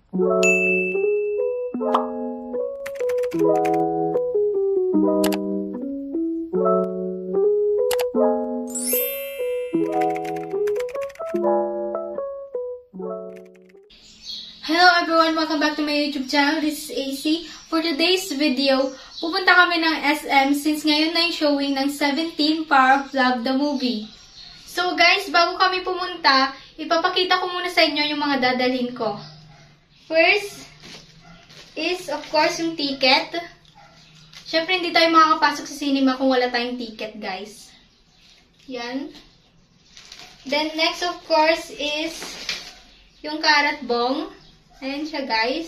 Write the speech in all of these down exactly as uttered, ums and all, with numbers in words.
Hello everyone! Welcome back to my YouTube channel. This is A C. For today's video, pupunta kami ng S M since ngayon na yung showing ng seventeen Power of Love the movie. So guys, bago kami pumunta, ipapakita ko muna sa inyo yung mga dadalhin ko. First is of course yung ticket. Syempre hindi tayo makakapasok sa cinema kung wala tayong ticket, guys. Yan. Then next of course is yung karat bong. Ayan siya, guys.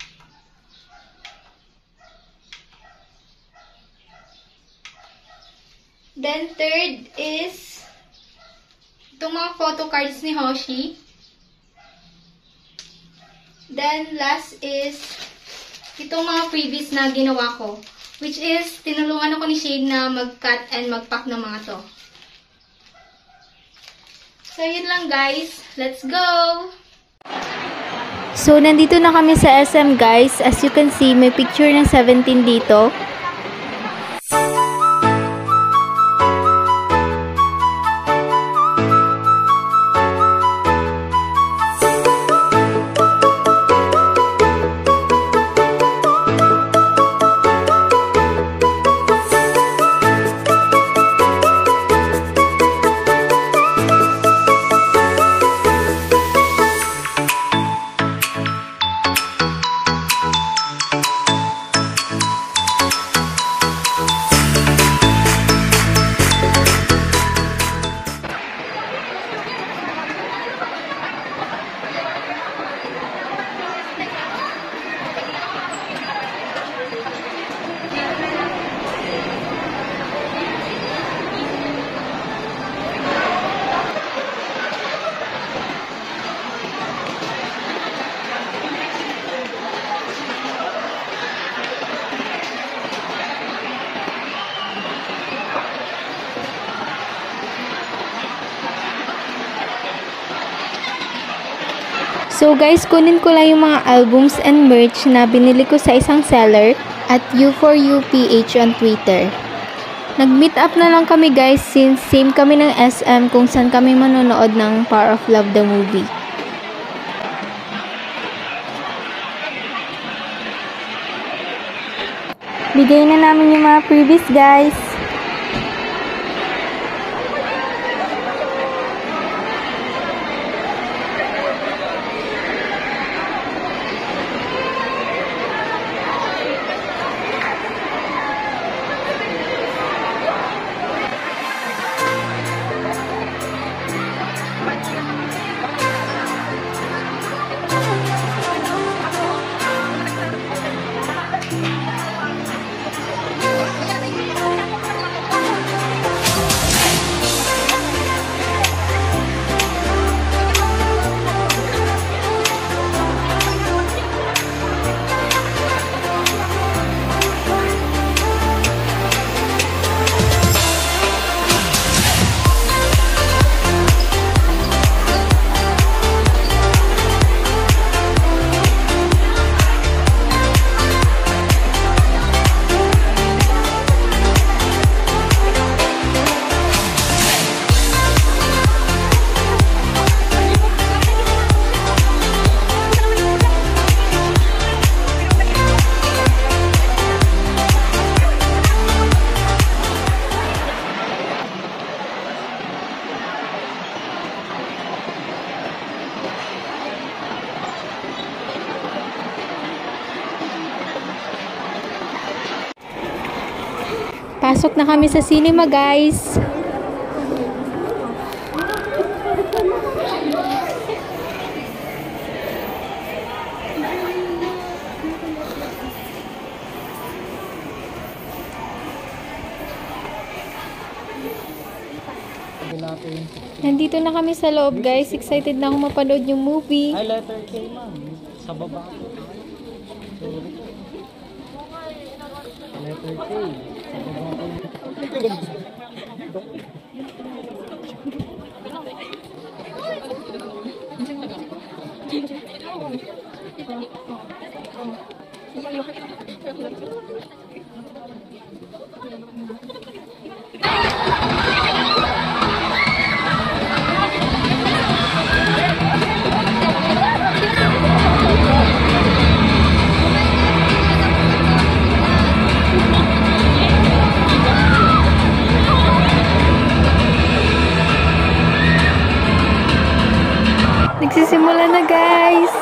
Then, third is itong mga photo cards ni Hoshi. Then, last is itong mga freebies na ginawa ko. Which is, tinulungan ako ni Shade na mag-cut and mag-pack ng mga to. So, yun lang, guys. Let's go! So, nandito na kami sa S M, guys. As you can see, may picture ng seventeen dito. So guys, kunin ko lang yung mga albums and merch na binili ko sa isang seller at U four U P H on Twitter. Nag-meet up na lang kami, guys, since same kami ng S M kung saan kami manonood ng Power of Love the movie. Bigay na namin yung mga freebies, guys. Pasok na kami sa cinema, guys. Nandito na kami sa loob, guys. Excited na ako mapanood yung movie. Ay, letter K, ma'am. Sa baba. Letter K. Sa baba. Nagsisimula na, guys.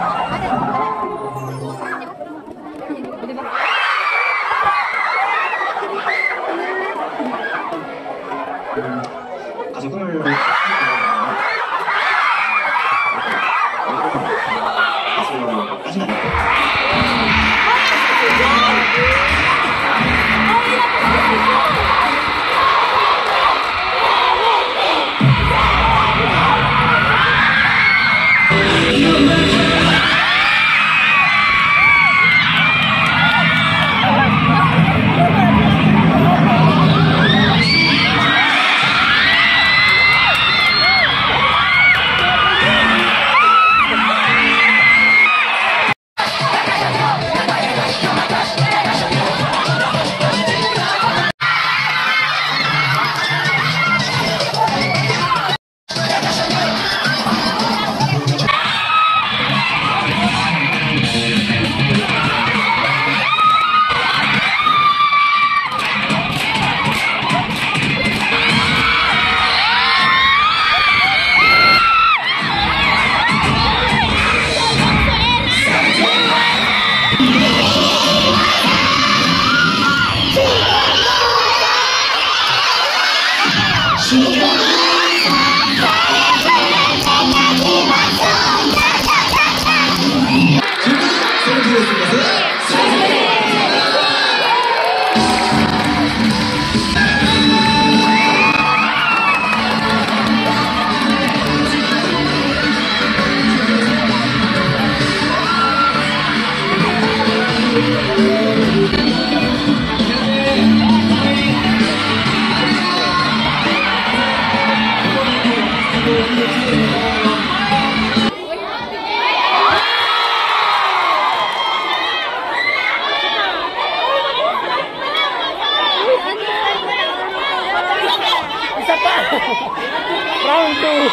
Round two.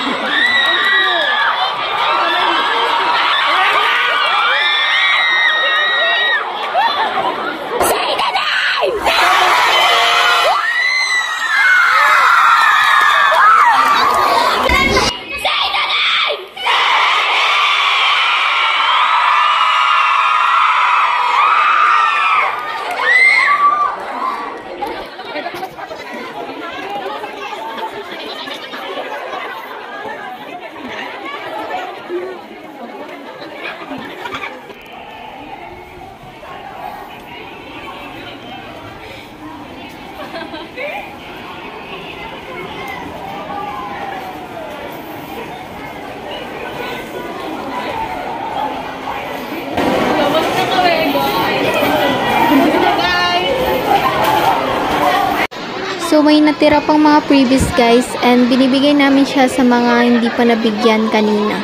So, may natira pang mga previous guys and binibigay namin siya sa mga hindi pa nabigyan kanina.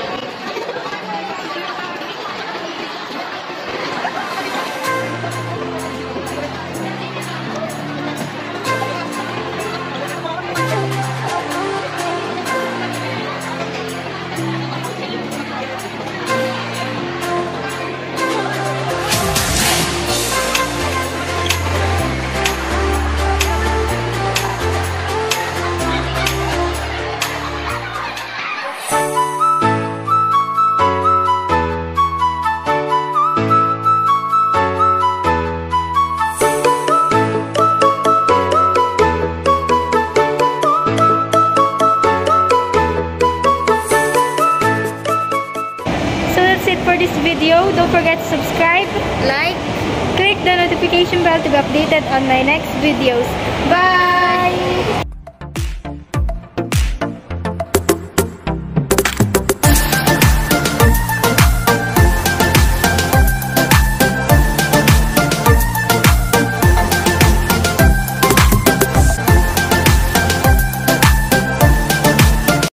For this video, don't forget to subscribe, like, click the notification bell to be updated on my next videos. Bye!